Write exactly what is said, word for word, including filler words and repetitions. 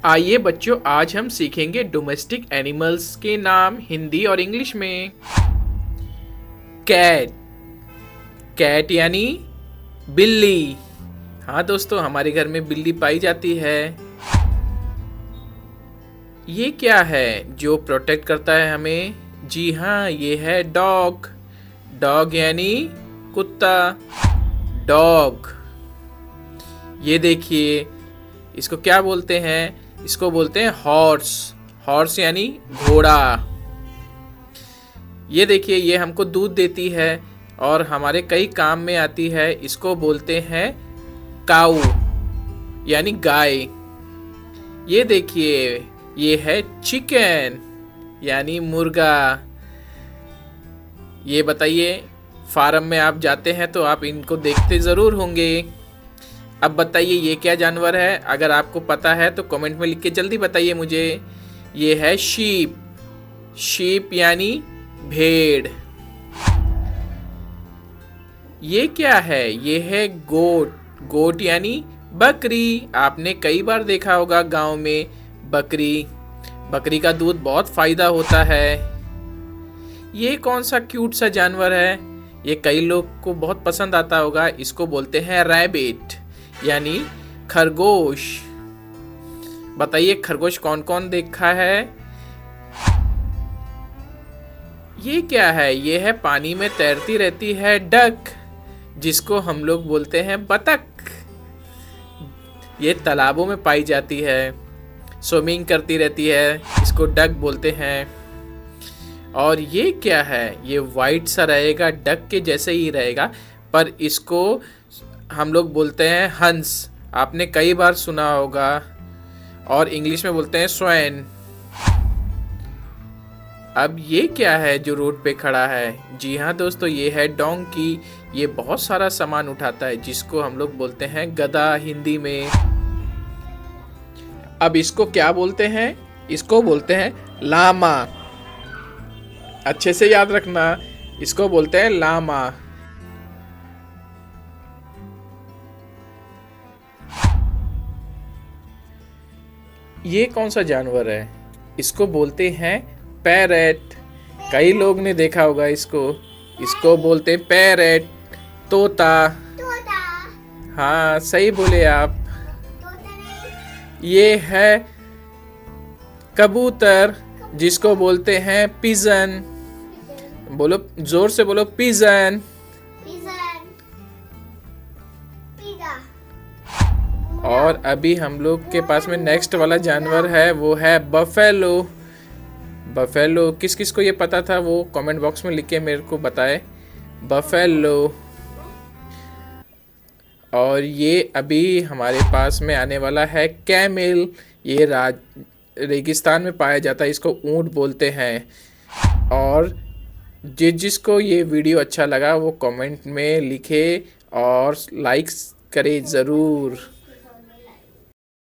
आइए बच्चों, आज हम सीखेंगे डोमेस्टिक एनिमल्स के नाम हिंदी और इंग्लिश में। कैट, कैट यानी बिल्ली। हाँ दोस्तों, हमारे घर में बिल्ली पाई जाती है। ये क्या है जो प्रोटेक्ट करता है हमें? जी हाँ, ये है डॉग। डॉग यानी कुत्ता, डॉग। ये देखिए, इसको क्या बोलते हैं? इसको बोलते हैं हॉर्स। हॉर्स यानी घोड़ा। ये देखिए, ये हमको दूध देती है और हमारे कई काम में आती है। इसको बोलते हैं काऊ यानी गाय। ये देखिए, ये है चिकन यानी मुर्गा। ये बताइए, फार्म में आप जाते हैं तो आप इनको देखते ज़रूर होंगे। अब बताइए, ये क्या जानवर है? अगर आपको पता है तो कमेंट में लिख के जल्दी बताइए मुझे। ये है शीप। शीप यानी भेड़। ये क्या है? ये है गोट। गोट यानी बकरी। आपने कई बार देखा होगा गांव में बकरी। बकरी का दूध बहुत फायदा होता है। ये कौन सा क्यूट सा जानवर है? ये कई लोग को बहुत पसंद आता होगा। इसको बोलते हैं रैबिट यानी खरगोश। बताइए, खरगोश कौन कौन देखा है? ये क्या है? ये है पानी में तैरती रहती है डक, जिसको हम लोग बोलते हैं बतख। ये तालाबों में पाई जाती है, स्विमिंग करती रहती है, इसको डक बोलते हैं। और ये क्या है? ये वाइट सा रहेगा, डक के जैसे ही रहेगा, पर इसको हम लोग बोलते हैं हंस। आपने कई बार सुना होगा। और इंग्लिश में बोलते हैं स्वैन। अब ये क्या है जो रोड पे खड़ा है? जी हाँ दोस्तों, ये है डोंकी। ये बहुत सारा सामान उठाता है, जिसको हम लोग बोलते हैं गधा हिंदी में। अब इसको क्या बोलते हैं? इसको बोलते हैं लामा। अच्छे से याद रखना, इसको बोलते हैं लामा। ये कौन सा जानवर है? इसको बोलते हैं पैरेट। कई लोग ने देखा होगा इसको। इसको बोलते हैं पैरेट, तोता। तोता। हाँ, सही बोले आप। ये है कबूतर, जिसको बोलते हैं पिजन। बोलो, जोर से बोलो, पिजन। और अभी हम लोग के पास में नेक्स्ट वाला जानवर है, वो है बफेलो। बफेलो किस किस को ये पता था, वो कमेंट बॉक्स में लिख के मेरे को बताए। बफेलो। और ये अभी हमारे पास में आने वाला है कैमल। ये राज रेगिस्तान में पाया जाता है, इसको ऊंट बोलते हैं। और जिस जिसको ये वीडियो अच्छा लगा वो कमेंट में लिखे और लाइक्स करे ज़रूर।